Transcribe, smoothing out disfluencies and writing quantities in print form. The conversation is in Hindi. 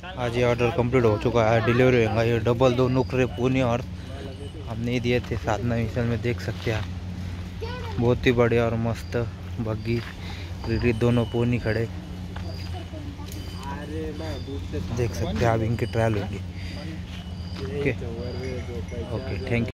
आज ये ऑर्डर कंप्लीट हो चुका है, डिलीवरी होगा। ये डबल 2 नुकरे पूनी और हमने दिए थे साधना मिसल में, देख सकते हैं बहुत ही बढ़िया और मस्त बग्गी रेडी दोनों पूनी खड़े देख सकते हैं आप। इनकी ट्रायल होगी। Okay okay, thank you.